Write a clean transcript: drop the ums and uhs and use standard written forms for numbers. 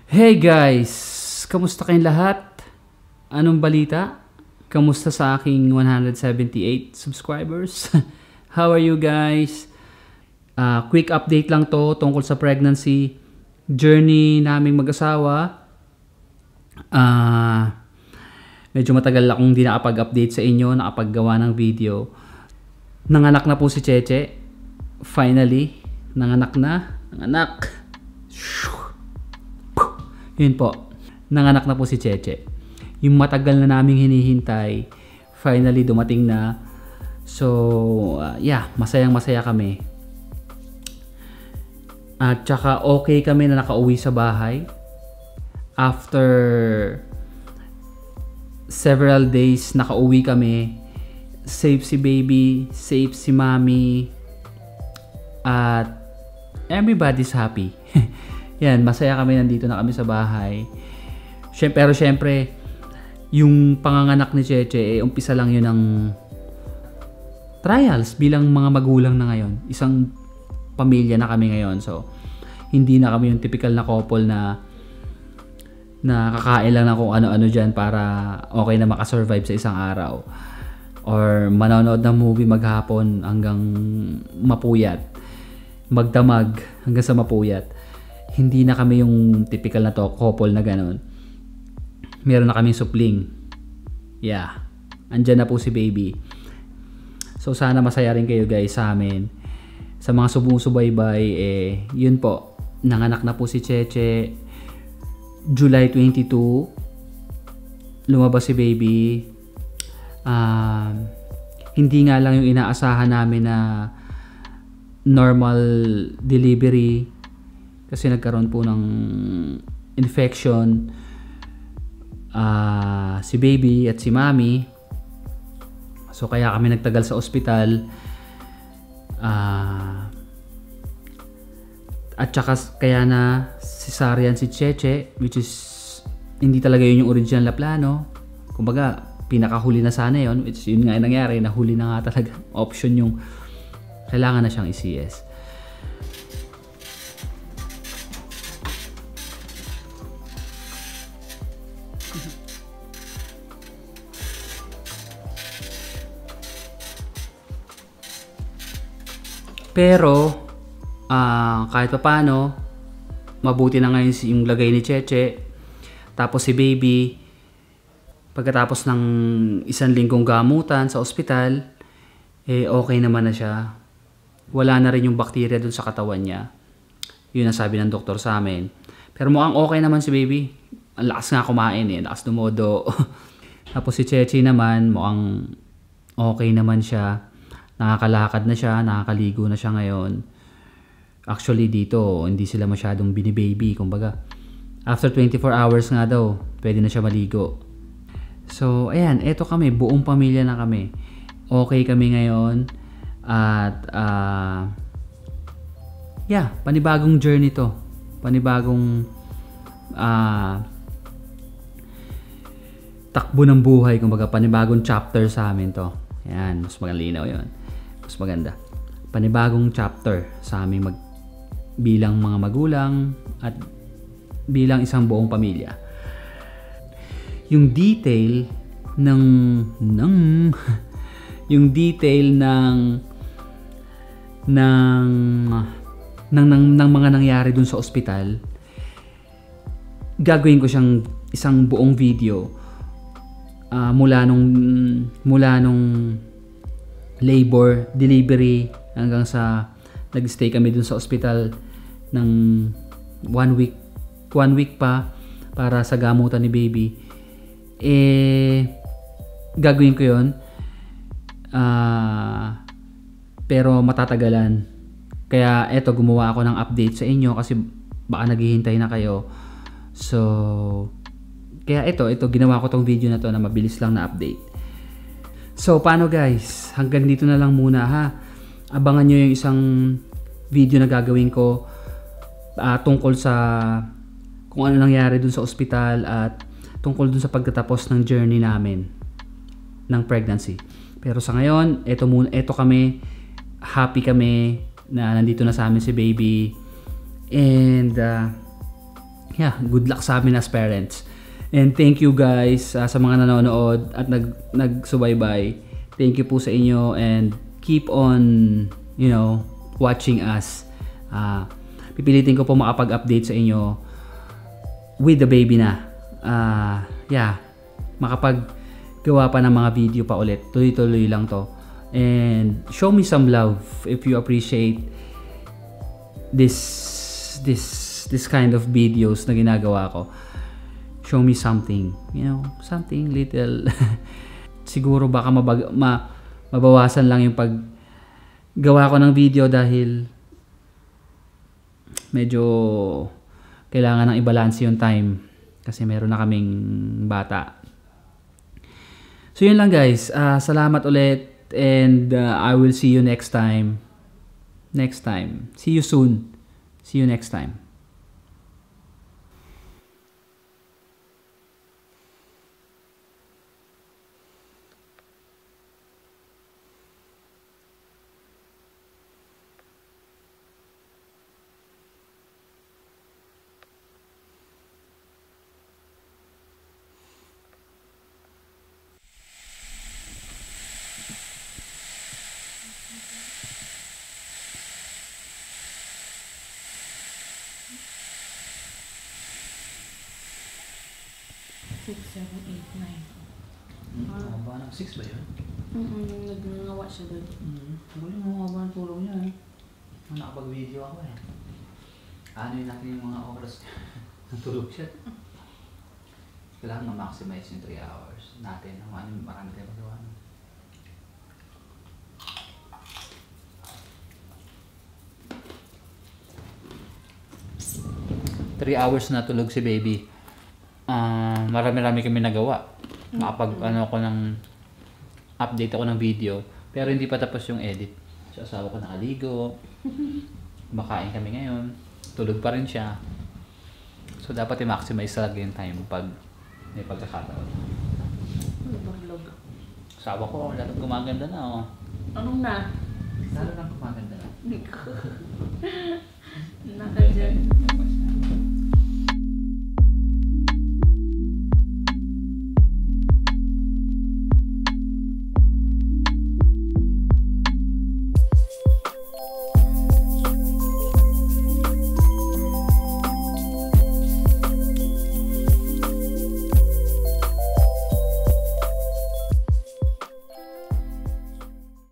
Hey guys! Kamusta kayong lahat? Anong balita? Kamusta sa aking 178 subscribers? How are you guys? Quick update lang to tungkol sa pregnancy journey naming mag-asawa. Medyo matagal akong hindi nakapag-update sa inyo, nakapaggawa ng video. Nanganak na po si Cheche. Finally, nanganak na. Nanganak. Yun po, nanganak na po si Cheche. Yung matagal na naming hinihintay, finally dumating na. So, masayang masaya kami. At saka okay kami na nakauwi sa bahay. After several days, nakauwi kami. Safe si baby, safe si mommy. At everybody's happy. Yan, masaya kami, nandito na kami sa bahay. Pero syempre, yung panganganak ni Cheche, umpisa lang yun ng trials bilang mga magulang na ngayon. Isang pamilya na kami ngayon. So, hindi na kami yung typical na couple na kakain lang na kung ano-ano dyan para okay na makasurvive sa isang araw. Or manonood ng movie maghapon hanggang mapuyat. Magdamag hanggang sa mapuyat. Hindi na kami yung typical na to couple na ganun. Meron na kaming supling. Yeah. Andyan na po si baby. So sana masaya rin kayo guys sa amin. Sa mga sumusubaybay, yun po. Nanganak na po si Cheche. July 22. Lumabas si baby. Hindi nga lang yung inaasahan namin na normal delivery. Kasi nagkaroon po ng infection si baby at si mommy. So kaya kami nagtagal sa ospital. At saka kaya na cesarean si Cheche, which is hindi talaga yun yung original na plano. Kumbaga, pinakahuli na sana yun, which yun nga yung nangyari, nahuli na nga talaga. Option yung kailangan na siyang i-CS. Pero kahit pa paano, mabuti na ngayon yung lagay ni Cheche. Tapos si baby, pagkatapos ng 1 linggong gamutan sa ospital, okay naman na siya. Wala na rin yung bakterya dun sa katawan niya. Yun ang sabi ng doktor sa amin. Pero mukhang okay naman si baby. Ang lakas nga kumain, lakas dumodo. Tapos si Cheche naman, mukhang okay naman siya. Nakakalakad na siya, nakakaligo na siya ngayon. Actually dito, hindi sila masyadong binibaby. Kumbaga, after 24 hours nga daw, pwede na siya maligo. So, ayan, eto kami, buong pamilya na kami. Okay kami ngayon. At, panibagong journey to. Panibagong takbo ng buhay. Kumbaga, panibagong chapter sa amin to. Ayan, mas magalinaw yun. Mas maganda. Panibagong chapter sa aming bilang mga magulang at bilang isang buong pamilya. Yung detail ng mga nangyari dun sa ospital, gagawin ko siyang isang buong video mula nung labor, delivery, hanggang sa nag-stay kami dun sa ospital ng 1 week pa para sa gamutan ni baby. Gagawin ko yun. Pero matatagalan. Kaya eto, gumawa ako ng update sa inyo kasi baka naghihintay na kayo. So, kaya ito ginawa ko tong video na to na mabilis lang na update. So, paano guys? Hanggang dito na lang muna ha. Abangan nyo yung isang video na gagawin ko tungkol sa kung ano nangyari dun sa ospital at tungkol dun sa pagtatapos ng journey namin ng pregnancy. Pero sa ngayon, eto kami, happy kami na nandito na sa amin si baby. And yeah, good luck sa amin as parents. And thank you guys sa mga nanonood at nagsubaybay. Thank you po sa inyo and keep on, you know, watching us. Pipilitin ko po makapag-update sa inyo with the baby na. Yeah, makapaggawa pa ng mga video pa ulit. Tuloy-tuloy lang to. And show me some love if you appreciate this kind of videos na ginagawa ko. Show me something, you know, something little. Siguro baka mabawasan lang yung paggawa ko ng video dahil medyo kailangan ng i-balance yung time kasi meron na kaming bata. So yun lang guys, salamat ulit and I will see you next time. See you soon. See you next time. Six, 7, 8, 9. Haba ng 6 ba yun? Nagngawa siya doon. Galing mo haba ng tulog niya eh. Nakapag-video ako eh. Ano yun natin yung mga oras natulog siya. Kailangan ma-maximize yung 3 hours natin. Marami tayo magawa. 3 hours na tulog si baby. Marami-rami kami nagawa. Update ako ng video. Pero hindi pa tapos yung edit. Sa asawa ko nakaligo. Kumakain kami ngayon. Tulog pa rin siya. So dapat i-maximize talaga yung time pag may pagkakataon. Barlog. Asawa ko, lalo gumaganda na oh. Anong na? Lalo lang gumaganda na.